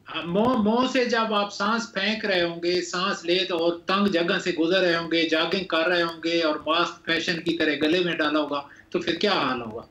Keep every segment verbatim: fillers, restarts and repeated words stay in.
हाँ, मुंह मुंह से जब आप सांस फेंक रहे होंगे, सांस ले तो और तंग जगह से गुजर रहे होंगे, जॉगिंग कर रहे होंगे और मास्क फैशन की तरह गले में डाला होगा, तो फिर क्या हाल होगा?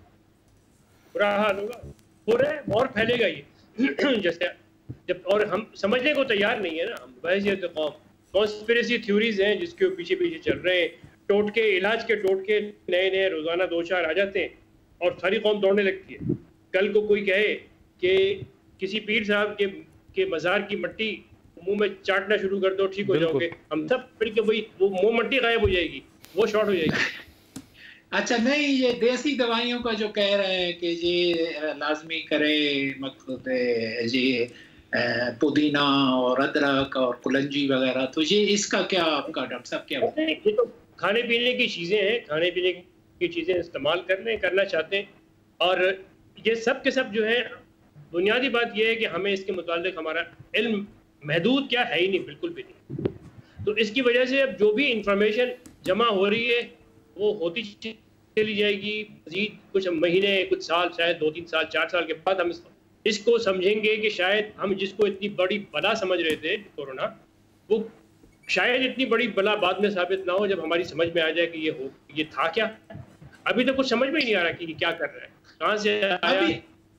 बुरा हाल होगा। हो रहा है और फैलेगा ये। जैसे जब और हम समझने को तैयार नहीं है ना, हम बहसियत कौम कॉन्स्पिरेसी थ्योरीज हैं जिसके पीछे पीछे चल रहे हैं, टोटके इलाज के टोटके नए नए रोजाना दो चार आ जाते हैं और सारी कौम दौड़ने लगती है। कल को कोई कहे कि किसी पीर साहब के के मज़ार की मिट्टी मुंह में चाटना शुरू कर दो, ठीक हो जाओगे, हम सब फिर के वही वो मुंह मिट्टी गायब हो जाएगी, वो शॉर्ट हो जाएगी। अच्छा नहीं, ये देसी दवाइयों का जो कह रहे हैं कि ये लाजमी करे, मतलब ये पुदीना और अदरक और कुलंजी वगैरह, तो ये इसका क्या आपका डॉक्टर साहब क्या? ये तो खाने पीने की चीज़ें हैं, खाने पीने की चीज़ें इस्तेमाल कर लें, करना चाहते हैं, और ये सब के सब जो है, बुनियादी बात ये है कि हमें इसके मुतालिक हमारा इल्म महदूद क्या है ही नहीं, बिल्कुल भी नहीं। तो इसकी वजह से अब जो भी इंफॉर्मेशन जमा हो रही है वो होती चली जाएगी। मजीद कुछ महीने, कुछ साल, शायद दो तीन साल, चार साल के बाद हम इसको समझेंगे कि शायद हम जिसको इतनी बड़ी बला समझ रहे थे कोरोना, वो शायद इतनी बड़ी बला बाद में साबित ना हो, जब हमारी समझ में आ जाए कि ये हो ये था क्या। अभी तो कुछ समझ में ही नहीं आ रहा कि क्या कर रहा है, कहाँ से आया, अभी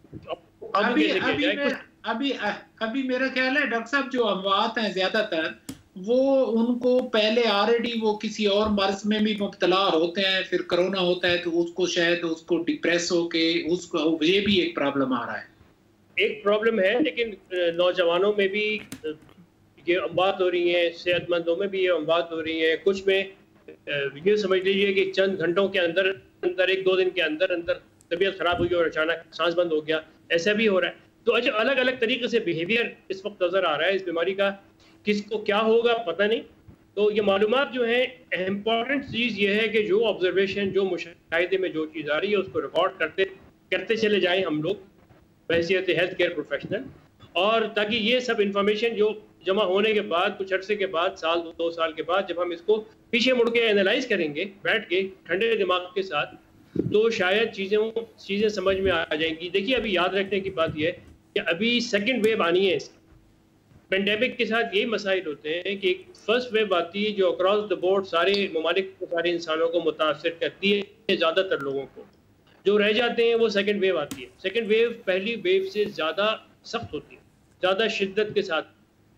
अभी कैसे अभी, जाए, मेरा, अभी अभी मेरा ख्याल है डॉक्टर साहब जो अमवात हैं ज्यादातर, वो उनको पहले ऑलरेडी वो किसी और मर्ज में भी मुब्तला होते हैं, फिर कोरोना होता है तो उसको शायद उसको डिप्रेस होके उसको ये भी एक प्रॉब्लम आ रहा है। एक प्रॉब्लम है, लेकिन नौजवानों में भी ये अमवात हो रही है, सेहतमंदों में भी ये अमवात हो रही है। कुछ में ये समझ लीजिए कि चंद घंटों के अंदर अंदर, एक दो दिन के अंदर अंदर तबीयत खराब हुई और अचानक सांस बंद हो गया, ऐसा भी हो रहा है। तो अच्छा, अलग अलग तरीके से बिहेवियर इस वक्त नजर आ रहा है इस बीमारी का, किसको क्या होगा पता नहीं। तो ये मालूमात जो है, इम्पॉर्टेंट चीज़ ये है कि जो ऑब्जर्वेशन, जो मुशाहिदे में जो चीज़ आ रही है उसको रिकॉर्ड करते करते चले जाएं हम लोग बहैसियत हेल्थ केयर प्रोफेशनल, और ताकि ये सब इंफॉर्मेशन जो जमा होने के बाद कुछ अरसे के बाद, साल दो साल के बाद, जब हम इसको पीछे मुड़ के एनालाइज करेंगे बैठ के ठंडे दिमाग के साथ, तो शायद चीज़ें चीज़ें समझ में आ जाएंगी। देखिए, अभी याद रखने की बात यह है कि अभी सेकेंड वेव आनी है। इसकी पेंडेमिक के साथ यही मसाइल होते हैं कि फर्स्ट वेव आती है जो अक्रॉस द बोर्ड सारे ममालिक को, सारे इंसानों को मुतासर करती है, ज़्यादातर लोगों को। जो रह जाते हैं वो सेकंड वेव आती है। सेकंड वेव पहली वेव से ज़्यादा सख्त होती है, ज़्यादा शिद्दत के साथ।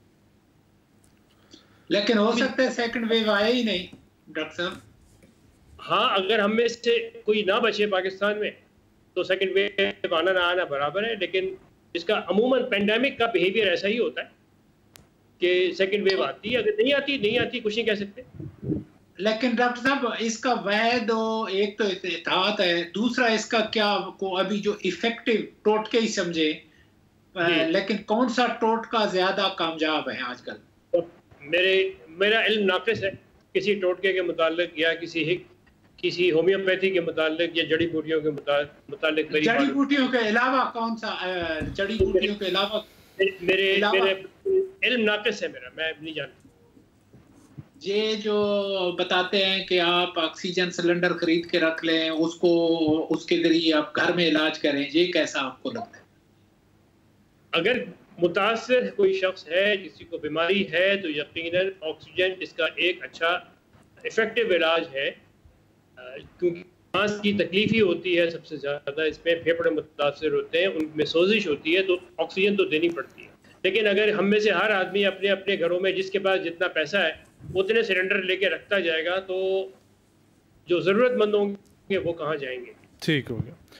लेकिन हो सकता है सेकंड वेव आया ही नहीं डॉक्टर साहब। हाँ, अगर हम में से कोई ना बचे पाकिस्तान में तो सेकंड वेव आना ना आना बराबर है, लेकिन इसका अमूमन पेंडेमिक का बिहेवियर ऐसा ही होता है कि सेकंड वेव आती है, अगर नहीं आती नहीं आती कुछ नहीं कह सकते। लेकिन डॉक्टर साहब, इसका वैध एक तो इत्तेहाद है, दूसरा इसका क्या को अभी जो इफेक्टिव टोटके ही समझे, लेकिन कौन सा टोटका ज्यादा कामयाब है आजकल? तो मेरे मेरा इल्म नाक़िस है किसी टोटके के मुतालिक, या किसी किसी होम्योपैथी के मुतालिक, या जड़ी बूटियों के मुतालिक। जड़ी बूटियों के अलावा कौन सा? जड़ी बूटियों के अलावा मेरे मेरे इल्म नाक़िस है मेरा, मैं नहीं जानता। ये जो बताते हैं कि आप ऑक्सीजन सिलेंडर खरीद के रख लें, उसको उसके जरिए आप घर में इलाज करें, ये कैसा आपको लगता है? अगर मुतासर कोई शख्स है, किसी को बीमारी है, तो यकीनन ऑक्सीजन इसका एक अच्छा इफेक्टिव इलाज है, क्योंकि सांस की तकलीफ ही होती है सबसे ज़्यादा, इसमें फेफड़े मुतासर होते हैं, उनमें सोजिश होती है, तो ऑक्सीजन तो देनी पड़ती है। लेकिन अगर हम में से हर आदमी अपने अपने घरों में जिसके पास जितना पैसा है उतने सिलेंडर लेके रखता जाएगा, तो जो ज़रूरतमंद होंगे वो कहाँ जाएंगे? ठीक हो गया।